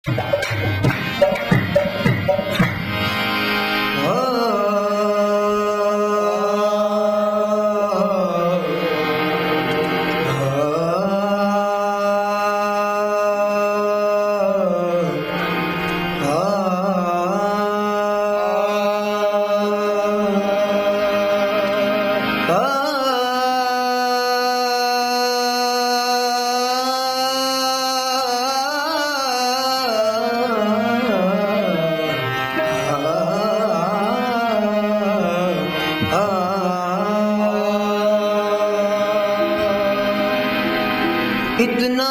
इतना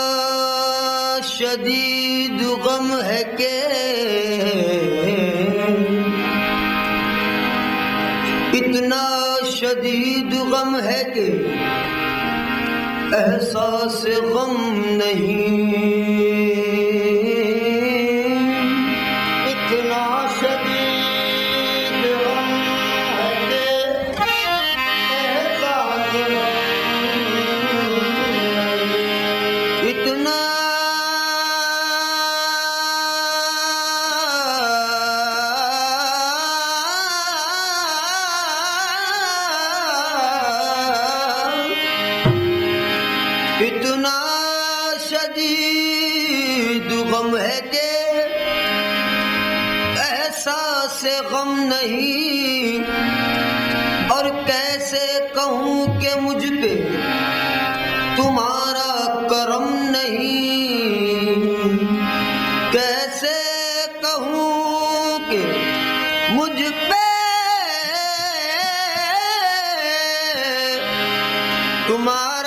शदीद गम है के इतना शदीद गम है कि एहसास गम नहीं। इतना शदीद गम है कि एहसास इतना इतना शदीद गम है कि एहसास गम नहीं। और कैसे कहूँ कि मुझ पे तुम्हारा करम नहीं। कैसे कहूँ कि मुझ पे तुम्हारा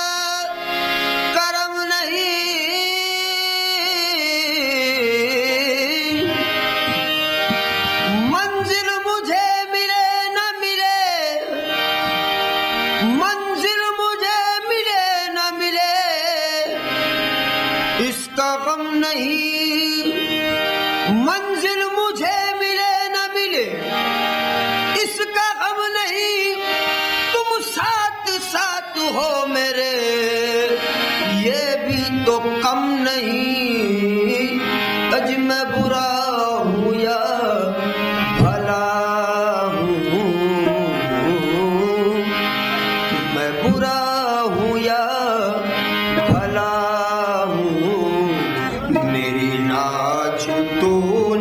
करम नहीं। मंजिल मुझे मिले न मिले, मंजिल मुझे मिले न मिले, इसका गम नहीं। मंजिल मुझे मिले न मिले, इसका गम नहीं। तुम साथ साथ हो मेरे, ये भी तो कम नहीं। अज मैं बुरा हूँ या भला हूँ, मैं बुरा हूँ या भला हूँ, मेरी नाज तो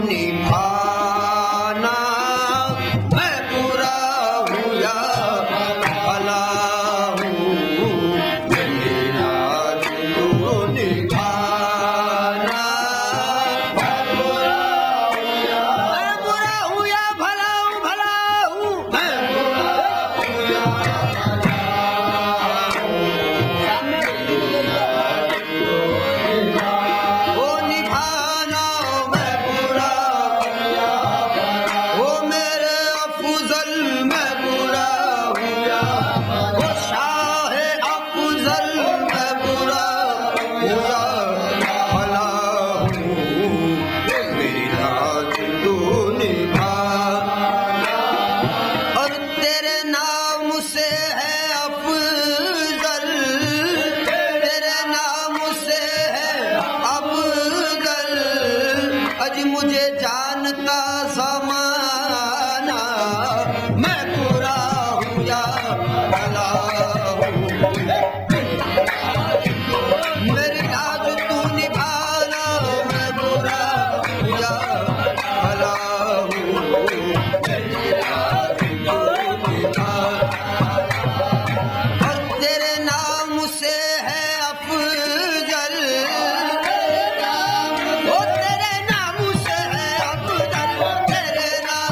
निभाना। मैं बुरा हूँ या भला हूँ, मेरी नाज तो निभाना। मैं बुरा हूँ या भला हूँ, भला हूँ, मैं बुरा हूँ या वो निभाना। मैं बुरा वो मेरे अफजल, मैं बुरा हूँ या वो शाह अफजल, मैं बुरा हूँ या भला हूँ, मेरी नाज तू निभाना। और तेरे नाम से है अफजल, तेरे नाम से है अफजल। अज मुझे जानता ज़माना, मैं बुरा हूँ या भला हूँ, मेरी नाज तू निभाना। मैं बुरा हूँ या भला हूँ, मेरी नाज तू निभाना। और तेरे नाम से है अफजल, ओ तेरे नाम से है अफजल, तेरे नाम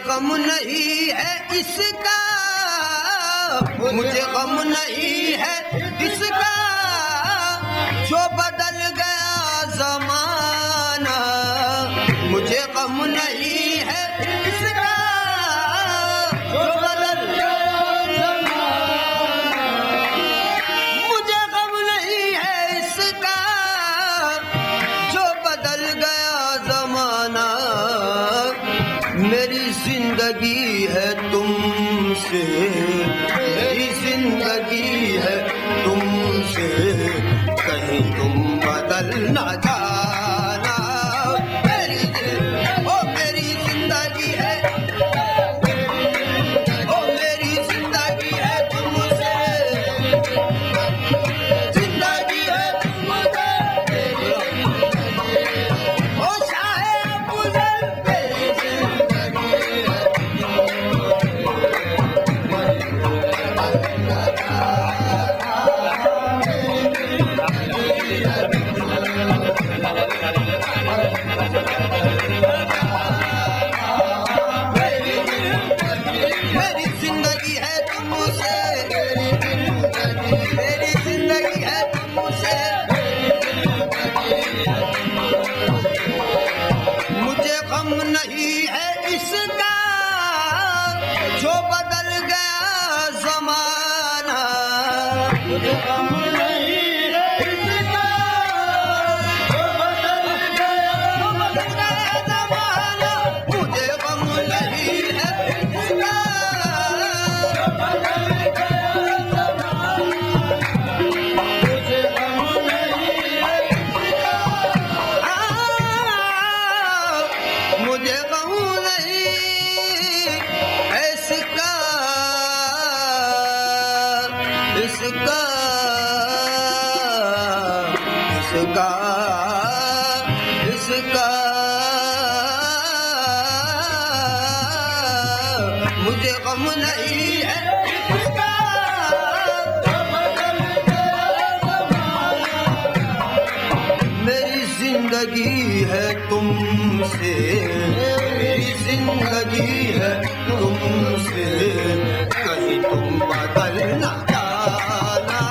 गम नहीं है इसका, मुझे गम नहीं है इसका, जो बदल गया जमाना। मुझे गम नहीं है इसका, जो बदल गया जमाना। मुझे गम नहीं है इसका, जो बदल गया जमाना। मेरी जिंदगी है तुमसे, मेरी जिंदगी है तुमसे, कहीं तुम बदल ना जाना। मेरी जिंदगी है, ओ मेरी जिंदगी है तुमसे, जिंदगी है तुमसे। ओ शाहे अफजल मेरी जिंदगी है, मेरी जिंदगी है तुमसे, मेरी जिंदगी है तुमसे। मुझे गम नहीं है इसका, जो बदल गया जमाना। मुझे गम नहीं है इसका, जो बदल गया जमाना। मुझे गम नहीं है इसका, जो बदल गया जमाना। मुझे गम नहीं है इसका, मुझे गम नहीं इसका, इसका, इसका, इसका। मुझे गम नहीं है इसका, जो बदल गया जमाना। मेरी जिंदगी है तुमसे, मेरी जिंदगी है तुमसे, कहीं तुम बदल ना जाना।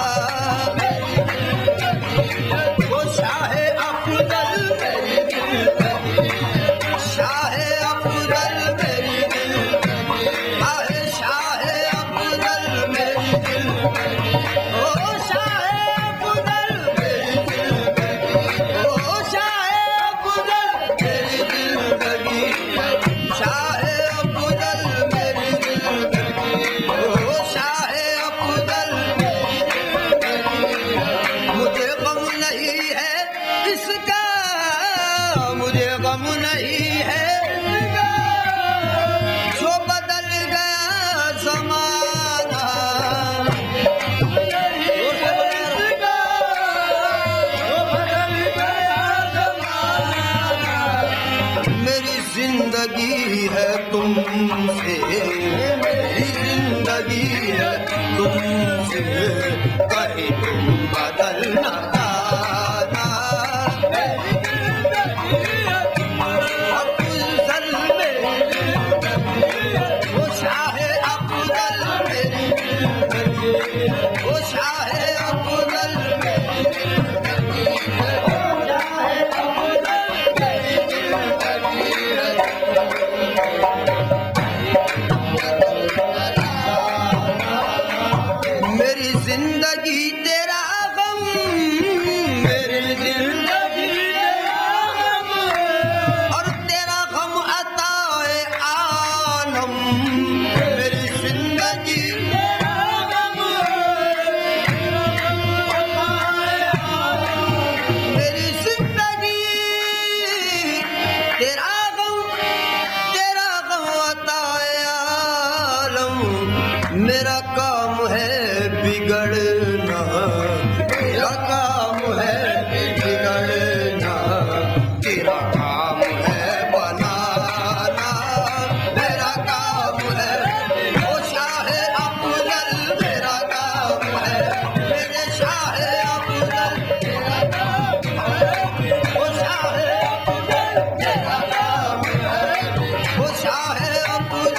वो शाहे अफजल मेरी जिंदगी, शाहे अफजल मेरी जिंदगी, आहे शाहे अफजल मेरी जिंदगी। ओ शाहे अफजल मेरी जिंदगी, ओ शाहे अफजल मेरी जिंदगी, शाहे अफजल मेरी जिंदगी, ओ शाहे अफजल मेरी जिंदगी। मुझे गम नहीं है इसका, मुझे गम नहीं है इसका, जो बदल गया जमाना। मेरी जिंदगी है तुमसे, मेरी जिंदगी है तुमसे, कहीं तुम बदल ना जाना। अफजल मेरी जिंदगी, वो शाहे अफजल मेरी जिंदगी, वो शाहे अफजल मेरी जिंदगी, वो शाहे अफजल मेरी जिंदगी। मेरी जिंदगी तेरा गम, मेरी जिंदगी तेरा गम, और तेरा गम अताए आलम। मेरी जिंदगी तेरा गम, मेरी जिंदगी तेरा गम, तेरा गम अताए आलम। मेरा काम है बिगड़ना, मेरा काम है बिगड़ना, तेरा काम है बनाना। मेरा काम है वो शाहे अफजल, मेरा काम है, मेरे शाहे अफजल, मेरा काम है, वो शाहे अफजल, मेरा काम है, वो शाहे अफजल।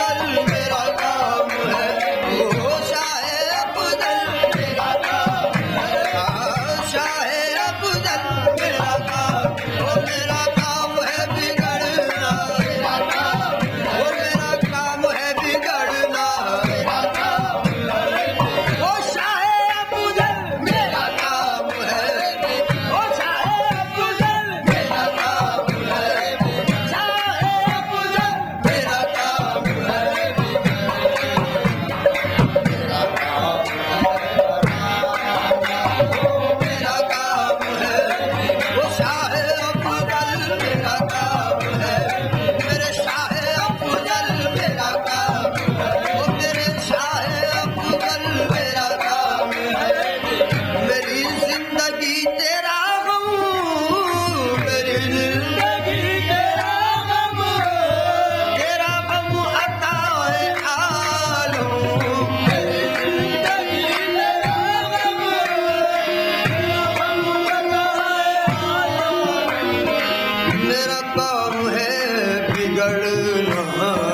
बिगड़ना